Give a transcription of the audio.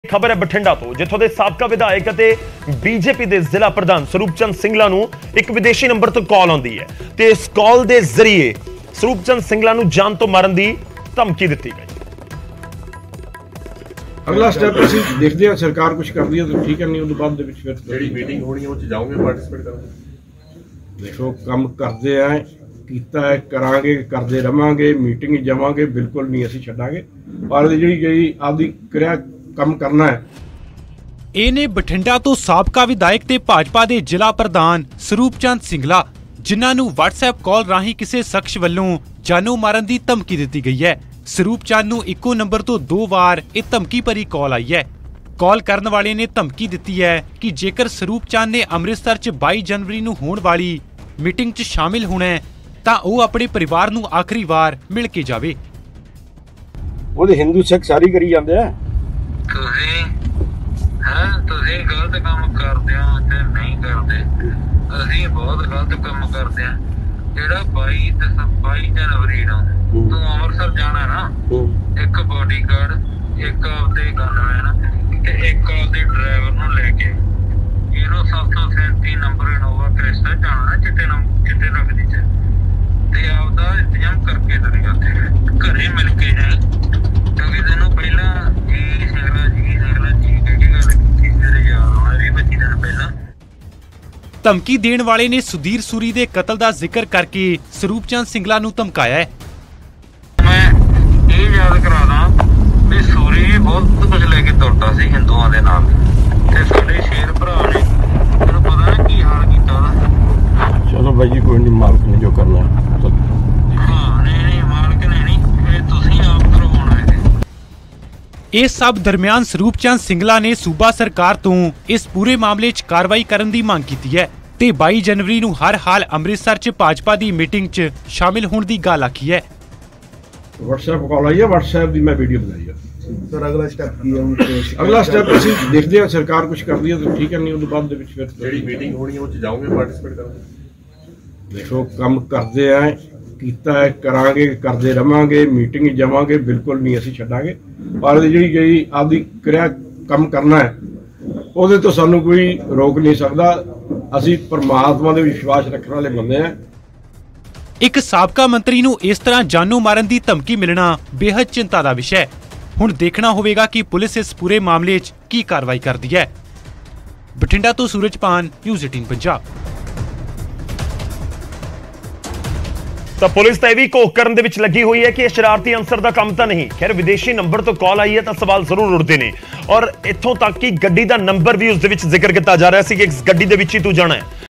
खबर है बठिंडा तो जिथों के साबका विधायक बीजेपी के जिला प्रधान स्वरूप चंद सिंगला नूं एक विदेशी नंबर तो कॉल आती है ते इस कॉल के जरिए स्वरूप चंद सिंगला नूं जान तो मारन की धमकी दी गई। अगला स्टेप ਅਸੀਂ देखते हैं सरकार कुछ कर रही है तो ठीक है, नहीं उसके बाद ਦੇ ਵਿੱਚ ਫਿਰ ਜਿਹੜੀ ਮੀਟਿੰਗ ਹੋਣੀ ਉਹ ਚ ਜਾਓਗੇ ਪਾਰਟਿਸਿਪੇਟ ਕਰੋਗੇ। देखो ਕੰਮ ਕਰਦੇ ਆ ਕੀਤਾ ਹੈ ਕਰਾਂਗੇ ਕਰਦੇ ਰਵਾਂਗੇ ਮੀਟਿੰਗ ਜਾਵਾਂਗੇ ਬਿਲਕੁਲ ਨਹੀਂ ਅਸੀਂ ਛੱਡਾਂਗੇ ਪਰ ਜਿਹੜੀ ਆਪਦੀ ਕਿਰਿਆ ਕੰਮ ਕਰਨਾ ਹੈ। ਇਹ ਨੇ ਬਠਿੰਡਾ ਤੋਂ ਸਾਬਕਾ ਵਿਧਾਇਕ ਤੇ ਭਾਜਪਾ ਦੇ ਜ਼ਿਲ੍ਹਾ ਪ੍ਰਧਾਨ ਸਰੂਪ ਚੰਦ ਸਿੰਗਲਾ ਜਿਨ੍ਹਾਂ ਨੂੰ WhatsApp ਕਾਲ ਰਾਹੀਂ ਕਿਸੇ ਸ਼ਖਸ ਵੱਲੋਂ ਜਾਨੋਂ ਮਾਰਨ ਦੀ ਧਮਕੀ ਦਿੱਤੀ ਗਈ ਹੈ। ਸਰੂਪ ਚੰਦ ਨੂੰ ਇੱਕੋ ਨੰਬਰ ਤੋਂ 2 ਵਾਰ ਇਹ ਧਮਕੀ ਭਰੀ ਕਾਲ ਆਈ ਹੈ। ਕਾਲ ਕਰਨ ਵਾਲੇ ਨੇ ਧਮਕੀ ਦਿੱਤੀ ਹੈ ਕਿ ਜੇਕਰ ਸਰੂਪ ਚੰਦ ਨੇ ਅੰਮ੍ਰਿਤਸਰ 'ਚ 22 ਜਨਵਰੀ ਨੂੰ ਹੋਣ ਵਾਲੀ ਮੀਟਿੰਗ 'ਚ ਸ਼ਾਮਿਲ ਹੋਣਾ ਹੈ ਤਾਂ ਉਹ ਆਪਣੇ ਪਰਿਵਾਰ ਨੂੰ ਆਖਰੀ ਵਾਰ ਮਿਲ ਕੇ ਜਾਵੇ। ਉਹਦੇ ਹਿੰਦੂ ਸਿੱਖ ਸਾਰੀ ਕਰੀ ਜਾਂਦੇ ਆ। ਤੁਸੀਂ ਗਲਤ ਕੰਮ ਕਰਦੇ ਹੋ ਤੇ ਨਹੀਂ ਕਰਦੇ, ਅਸੀਂ ਬਹੁਤ ਗਲਤ ਕੰਮ ਕਰਦੇ ਆ। ਜਿਹੜਾ 22 ਜਨਵਰੀ ਨੂੰ ਤੂੰ ਅੰਮ੍ਰਿਤਸਰ ਜਾਣਾ ਨਾ, ਇੱਕ ਬਾਡੀਗਾਰਡ, ਇੱਕ ਆਪਦੇ ਗਨਮੈਨ ਤੇ ਇੱਕ ਆਪਦੇ ਡਰਾਈਵਰ ਨੂੰ ਲੈ ਕੇ ਇਹਨੂੰ 737 ਨੰਬਰ ਇਨੋਵਾ ਕ੍ਰਿਸਟਾ ਜਾਣਾ ਚਿੱਟੇ ਲੱਗਦੀ ਚ ਤੇ ਆਪਦਾ ਇੰਤਜ਼ਾਮ ਕਰਕੇ ਤੇਰੇ ਉੱਥੇ ਘਰੇ ਮਿਲ ਕੇ ਜਾਏ ਕਿਉਂਕਿ ਤੈਨੂੰ ਪਹਿਲਾਂ ਜੀ ਸਿੰਗਲਾ ਜੀ ਕੀ ਗੱਲ ਕੀਤੀ ਤੇਰੇ ਯਾਰ ਹੋਣਾ 20-25 ਦਿਨ ਪਹਿਲਾਂ। ਧਮਕੀ ਦੇਣ ਵਾਲੇ ਨੇ ਸੁਧੀਰ ਸੂਰੀ ਦੇ ਕਤਲ ਦਾ ਜ਼ਿਕਰ ਕਰਕੇ ਸਰੂਪ ਚੰਦ ਸਿੰਗਲਾ ਨੂੰ ਧਮਕਾਇਆ ਹੈ। ਮੈਂ ਇਹ ਯਾਦ ਕਰਾਦਾ ਵੀ ਸੂਰੀ ਬਹੁਤ ਕੁਝ ਲੈ ਕੇ ਤੁਰਦਾ ਸੀ ਹਿੰਦੂਆਂ ਦੇ ਨਾਲ ਤੇ ਸਾਡੇ ਸ਼ੇਰ ਭਰਾ ਨੇ ਤੈਨੂੰ ਪਤਾ ਨਾ ਕੀ ਹਾਲ ਕੀਤਾ ਉਹਦਾ। ਚਲੋ ਭਾਈ ਜੀ ਕੋਈ ਨਹੀਂ, ਮਾਲਕ ਨੇ ਜੋ ਕਰਨਾ ਹੈ। ਹਾਂ ਨਹੀਂ ਮਾਲਕ ਨੇ ਨਹੀਂ, ਇਹ ਤੁਸੀਂ ਆਪ ਕਰਵਾਉਣਾ ਹੈ। ਇਸ ਸਭ ਦਰਮਿਆਨ ਸਰੂਪ ਚੰਦ ਸਿੰਗਲਾ ਨੇ ਸੂਬਾ ਸਰਕਾਰ ਤੋਂ ਇਸ ਪੂਰੇ ਮਾਮਲੇ 'ਚ ਕਾਰਵਾਈ ਕਰਨ ਦੀ ਮੰਗ ਕੀਤੀ ਹੈ ਤੇ 22 ਜਨਵਰੀ ਨੂੰ ਹਰ ਹਾਲ ਅੰਮ੍ਰਿਤਸਰ 'ਚ ਭਾਜਪਾ ਦੀ ਮੀਟਿੰਗ 'ਚ ਸ਼ਾਮਿਲ ਹੋਣ ਦੀ ਗੱਲ ਆਖੀ ਹੈ। WhatsApp ਕਾਲ ਆਈ ਹੈ, WhatsApp ਦੀ ਮੈਂ ਵੀਡੀਓ ਬਣਾਈ ਹੈ। ਸਰ ਅਗਲਾ ਸਟੈਪ ਕੀ ਹੈ? ਅਗਲਾ ਸਟੈਪ ਅਸੀਂ ਦੇਖਦੇ ਹਾਂ ਸਰਕਾਰ ਕੁਝ ਕਰ ਰਹੀ ਹੈ ਤਾਂ ਠੀਕ ਹੈ, ਨਹੀਂ ਉਹਦੇ ਬਾਅਦ ਦੇ ਵਿੱਚ ਫਿਰ ਜਿਹੜੀ ਮੀਟਿੰਗ ਹੋਣੀ ਉਹ ਚ ਜਾਓਗੇ ਪਾਰਟਿਸਿਪੇਟ ਕਰੋਗੇ। ਦੇਖੋ ਕੰਮ ਕਰਦੇ ਆ ਕੀਤਾ ਹੈ ਕਰਾਂਗੇ ਕਰਦੇ ਰਵਾਂਗੇ ਮੀਟਿੰਗ ਜਾਵਾਂਗੇ ਬਿਲਕੁਲ ਨਹੀਂ ਅਸੀਂ ਛੱਡਾਂਗੇ ਪਰ ਜਿਹੜੀ ਆਪਦੀ ਕਿਰਿਆ ਕੰਮ ਕਰਨਾ ਹੈ ਉਹਦੇ ਤੋਂ ਸਾਨੂੰ ਕੋਈ ਰੋਕ ਨਹੀਂ ਸਕਦਾ। ਅਸੀਂ ਪਰਮਾਤਮਾ ਦੇ ਵਿਸ਼ਵਾਸ ਰੱਖਣ ਵਾਲੇ ਬੰਦੇ ਆ। ਇੱਕ ਸਾਬਕਾ ਮੰਤਰੀ ਨੂੰ ਇਸ ਤਰ੍ਹਾਂ ਜਾਨੋਂ ਮਾਰਨ ਦੀ ਧਮਕੀ ਮਿਲਣਾ ਬੇहद ਚਿੰਤਾ ਦਾ ਵਿਸ਼ਾ ਹੈ। ਹੁਣ ਦੇਖਣਾ ਹੋਵੇਗਾ ਕਿ ਪੁਲਿਸ ਇਸ ਪੂਰੇ ਮਾਮਲੇ 'ਚ ਕੀ ਕਾਰਵਾਈ ਕਰਦੀ ਹੈ। ਬਠਿੰਡਾ ਤੋਂ ਸੂਰਜਪਾਨ, ਨਿਊਜ਼ 18 ਪੰਜਾਬ। ਤਾਂ ਪੁਲਿਸ ਤਾਂ ਇਹ ਵੀ ਘੋਖ ਕਰਨ ਦੇ ਵਿੱਚ ਲੱਗੀ ਹੋਈ ਹੈ ਕਿ ਇਹ ਸ਼ਰਾਰਤੀ ਅੰਸਰ ਦਾ ਕੰਮ ਤਾਂ ਨਹੀਂ। ਖੈਰ ਵਿਦੇਸ਼ੀ ਨੰਬਰ ਤੋਂ ਕਾਲ ਆਈ ਹੈ ਤਾਂ ਸਵਾਲ ਜ਼ਰੂਰ ਉੱਠਦੇ ਨੇ ਔਰ ਇੱਥੋਂ ਤੱਕ ਕਿ ਗੱਡੀ ਦਾ ਨੰਬਰ ਵੀ ਉਸ ਦੇ ਵਿੱਚ ਜ਼ਿਕਰ ਕੀਤਾ ਜਾ ਰਿਹਾ ਸੀ ਕਿ ਇਸ ਗੱਡੀ ਦੇ ਵਿੱਚ ਹੀ ਤੂੰ ਜਾਣਾ ਹੈ।